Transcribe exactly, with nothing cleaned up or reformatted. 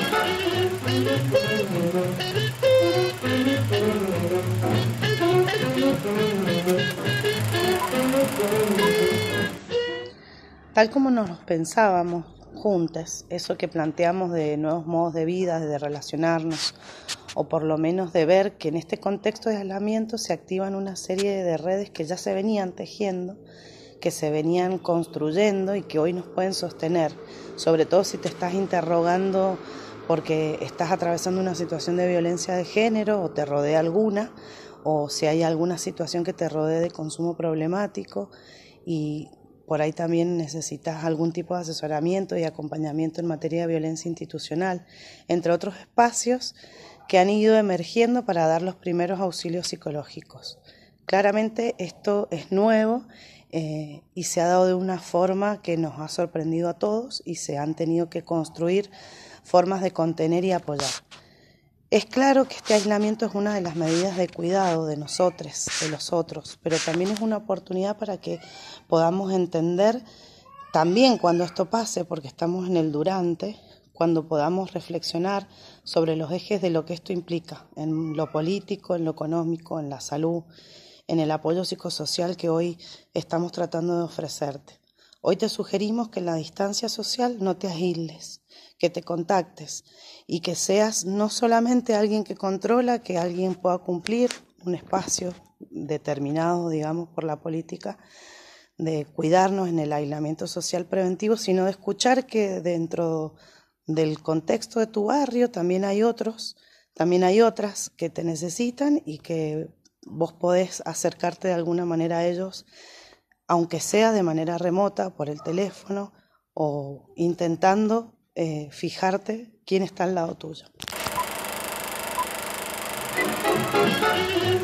Tal como nos los pensábamos juntos, eso que planteamos de nuevos modos de vida, de relacionarnos, o por lo menos de ver que en este contexto de aislamiento se activan una serie de redes que ya se venían tejiendo, que se venían construyendo y que hoy nos pueden sostener, sobre todo si te estás interrogando porque estás atravesando una situación de violencia de género o te rodea alguna, o si hay alguna situación que te rodee de consumo problemático y por ahí también necesitas algún tipo de asesoramiento y acompañamiento en materia de violencia institucional, entre otros espacios que han ido emergiendo para dar los primeros auxilios psicológicos. Claramente esto es nuevo eh, y se ha dado de una forma que nos ha sorprendido a todos y se han tenido que construir formas de contener y apoyar. Es claro que este aislamiento es una de las medidas de cuidado de nosotros, de los otros, pero también es una oportunidad para que podamos entender también cuando esto pase, porque estamos en el durante, cuando podamos reflexionar sobre los ejes de lo que esto implica, en lo político, en lo económico, en la salud, en el apoyo psicosocial que hoy estamos tratando de ofrecerte. Hoy te sugerimos que en la distancia social no te aísles, que te contactes y que seas no solamente alguien que controla, que alguien pueda cumplir un espacio determinado, digamos, por la política, de cuidarnos en el aislamiento social preventivo, sino de escuchar que dentro del contexto de tu barrio también hay otros, también hay otras que te necesitan y que vos podés acercarte de alguna manera a ellos, aunque sea de manera remota, por el teléfono o intentando eh, fijarte quién está al lado tuyo.